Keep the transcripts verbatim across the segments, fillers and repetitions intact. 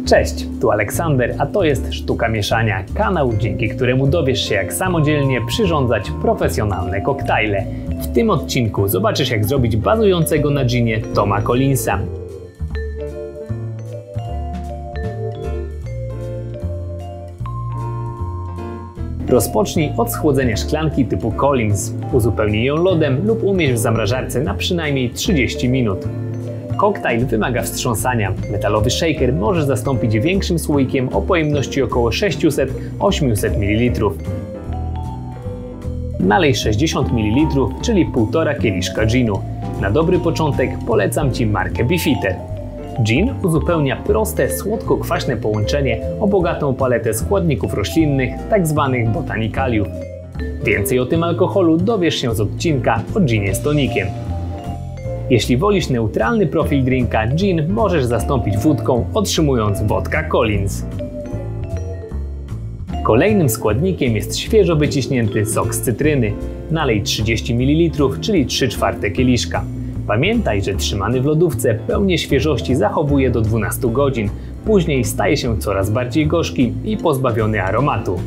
Cześć, tu Aleksander, a to jest Sztuka Mieszania, kanał, dzięki któremu dowiesz się, jak samodzielnie przyrządzać profesjonalne koktajle. W tym odcinku zobaczysz, jak zrobić bazującego na ginie Toma Collinsa. Rozpocznij od schłodzenia szklanki typu Collins. Uzupełnij ją lodem lub umieść w zamrażarce na przynajmniej trzydzieści minut. Koktajl wymaga wstrząsania. Metalowy shaker możesz zastąpić większym słoikiem o pojemności około sześćset do ośmiuset mililitrów. Nalej sześćdziesiąt mililitrów, czyli półtora kieliszka ginu. Na dobry początek polecam Ci markę Beefeater. Gin uzupełnia proste, słodko-kwaśne połączenie o bogatą paletę składników roślinnych, tzw. botanikaliów. Więcej o tym alkoholu dowiesz się z odcinka o ginie z tonikiem. Jeśli wolisz neutralny profil drinka, gin możesz zastąpić wódką, otrzymując wodka Collins. Kolejnym składnikiem jest świeżo wyciśnięty sok z cytryny. Nalej trzydzieści mililitrów, czyli trzy czwarte kieliszka. Pamiętaj, że trzymany w lodówce pełnię świeżości zachowuje do dwunastu godzin. Później staje się coraz bardziej gorzki i pozbawiony aromatu.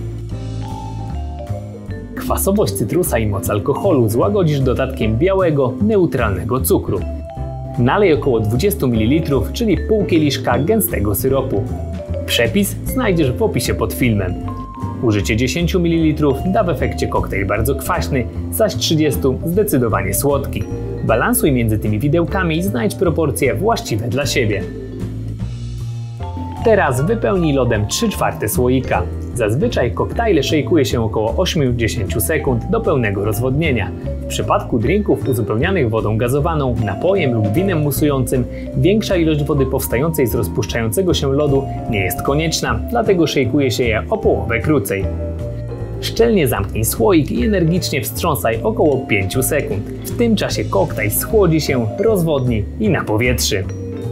Kwasowość cytrusa i moc alkoholu złagodzisz dodatkiem białego, neutralnego cukru. Nalej około dwadzieścia mililitrów, czyli pół kieliszka gęstego syropu. Przepis znajdziesz w opisie pod filmem. Użycie dziesięć mililitrów da w efekcie koktajl bardzo kwaśny, zaś trzydzieści zdecydowanie słodki. Balansuj między tymi widełkami i znajdź proporcje właściwe dla siebie. Teraz wypełnij lodem trzy czwarte słoika. Zazwyczaj koktajle szejkuje się około osiem do dziesięciu sekund do pełnego rozwodnienia. W przypadku drinków uzupełnianych wodą gazowaną, napojem lub winem musującym większa ilość wody powstającej z rozpuszczającego się lodu nie jest konieczna, dlatego szejkuje się je o połowę krócej. Szczelnie zamknij słoik i energicznie wstrząsaj około pięciu sekund. W tym czasie koktajl schłodzi się, rozwodni i napowietrzrzy.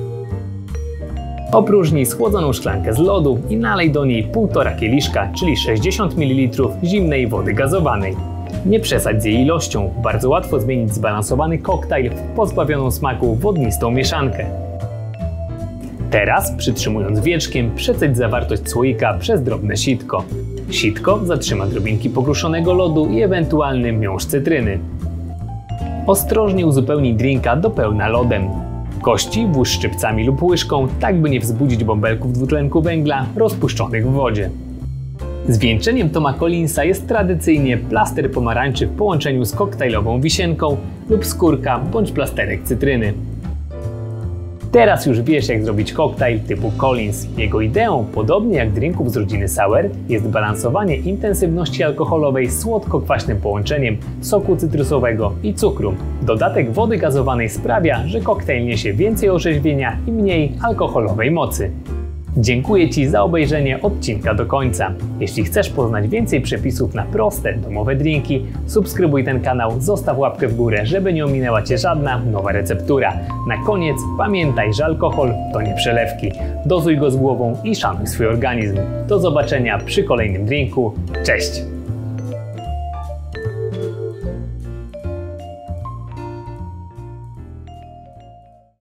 Opróżnij schłodzoną szklankę z lodu i nalej do niej półtora kieliszka, czyli sześćdziesiąt mililitrów zimnej wody gazowanej. Nie przesadź z jej ilością, bardzo łatwo zmienić zbalansowany koktajl w pozbawioną smaku wodnistą mieszankę. Teraz, przytrzymując wieczkiem, przecedź zawartość słoika przez drobne sitko. Sitko zatrzyma drobinki pokruszonego lodu i ewentualny miąższ cytryny. Ostrożnie uzupełnij drinka do pełna lodem. Kości włóż szczypcami lub łyżką, tak by nie wzbudzić bąbelków dwutlenku węgla rozpuszczonych w wodzie. Zwieńczeniem Toma Collinsa jest tradycyjnie plaster pomarańczy w połączeniu z koktajlową wisienką lub skórka bądź plasterek cytryny. Teraz już wiesz, jak zrobić koktajl typu Collins. Jego ideą, podobnie jak drinków z rodziny sour, jest balansowanie intensywności alkoholowej z słodko-kwaśnym połączeniem soku cytrusowego i cukru. Dodatek wody gazowanej sprawia, że koktajl niesie więcej orzeźwienia i mniej alkoholowej mocy. Dziękuję Ci za obejrzenie odcinka do końca. Jeśli chcesz poznać więcej przepisów na proste, domowe drinki, subskrybuj ten kanał, zostaw łapkę w górę, żeby nie ominęła Cię żadna nowa receptura. Na koniec pamiętaj, że alkohol to nie przelewki. Dozuj go z głową i szanuj swój organizm. Do zobaczenia przy kolejnym drinku. Cześć!